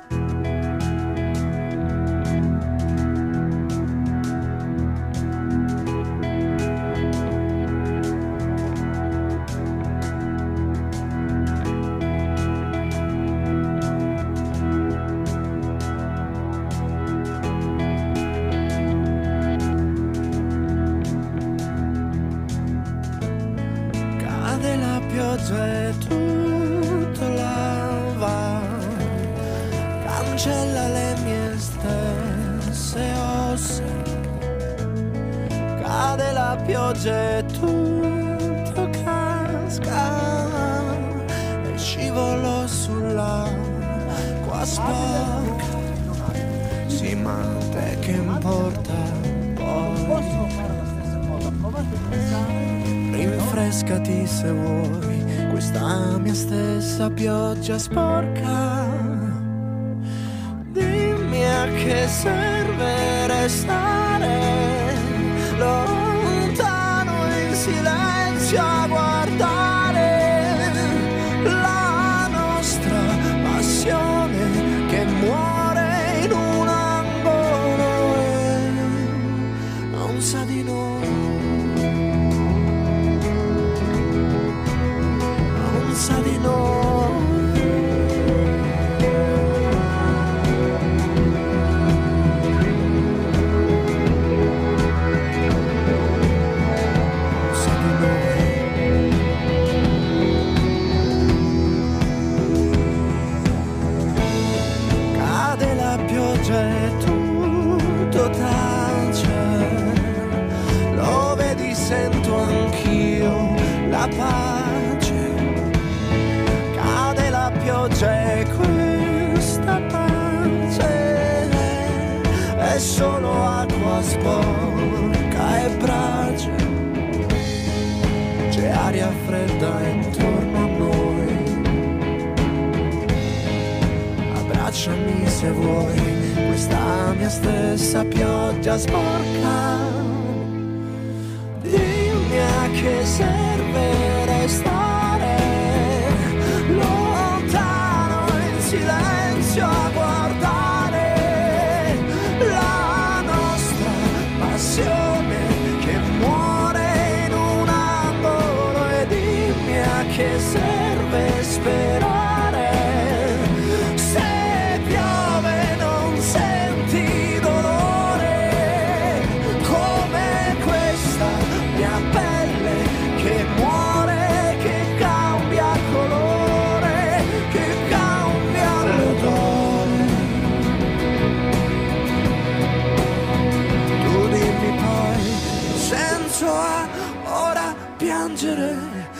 E tutto lava, cancella le mie stesse ossa. Cade la pioggia e tutto casca e scivolo sull'acqua sporca. Sì, ma te che importa poi? Rinfrescati se vuoi questa mia stessa pioggia sporca. Dimmi a che serve restare lontano in silenzio a guardare la nostra passione che muore in un angolo e non sa di noi. Sa di noi. Sa di noi. Cade la pioggia e tutto tace. Lo vedi, sento anch'io la pace. Pioggia e questa pace è solo acqua sporca e brace. C'è aria fredda intorno a noi. Abbracciami se vuoi questa mia stessa pioggia sporca. Dimmi a che serve restare silenzio a guardare la nostra passione che muore in un angolo e dimmi a che serve sperare. Se piove non senti dolore come questa mia pelle che muore, che cambia colore, che tu dimmi poi che senso ha ora piangere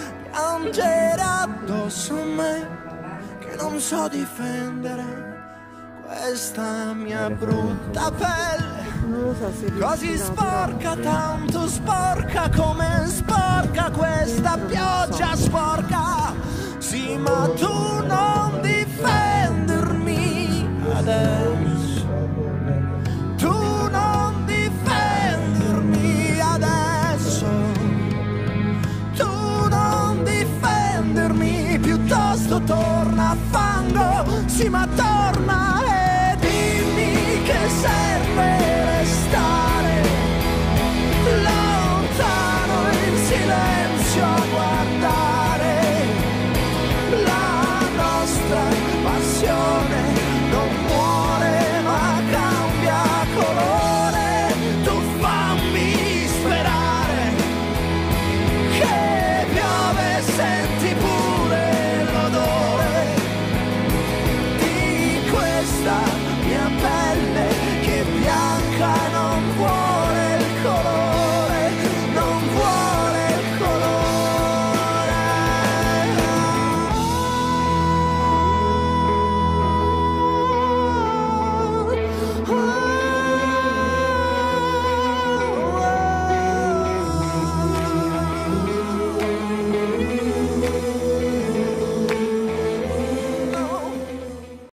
addosso a me che non so difendere questa mia brutta pelle. Così sporca, tanto sporca come sporca questa pioggia sporca. Sì, ma tu non difendermi adesso. Tu non difendermi adesso. Tu non difendermi, piuttosto torna a fango. Sì, ma torna e dimmi che serve restare lontano in silenzio a guardare